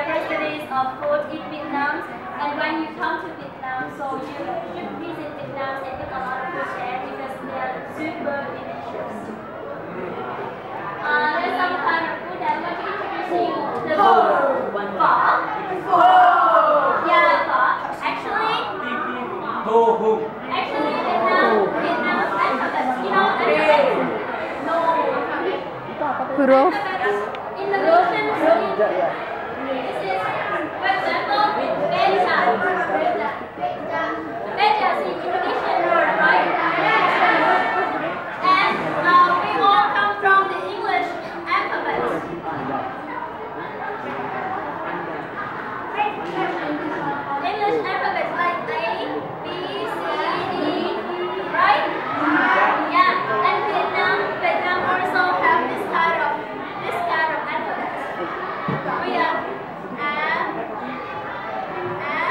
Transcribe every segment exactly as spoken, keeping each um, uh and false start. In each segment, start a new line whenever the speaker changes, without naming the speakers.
diversities of food in Vietnam. And when you come to Vietnam, so you should visit Vietnam and eat a lot of food there because they are super delicious. Uh, there's some kind of food that I'm going to introduce you. The pho. Pho. Yeah, pho. Actually, actually Vietnam, Vietnam's alphabet, you know alphabet? No.
Huruf.
In the Russian, this is, for example, Beja. Beja is Indonesian word, right? And uh, we all come from the English alphabet. English alphabet like A, B, C, D, right? Yeah, and Vietnam, Vietnam also have this kind of this kind of alphabet. We have A, A,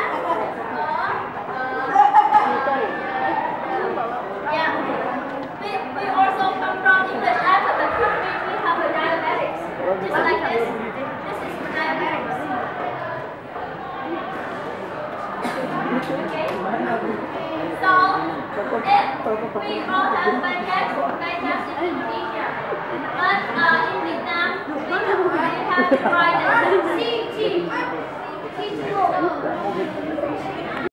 yeah. We, we also come from English alphabet. We, we have a diabetics, just like this. This is for diabetics. Okay. So, if we all have backpacks, backpacks in Indonesia, but uh, in Vietnam, we have, we have to try the C T. C T.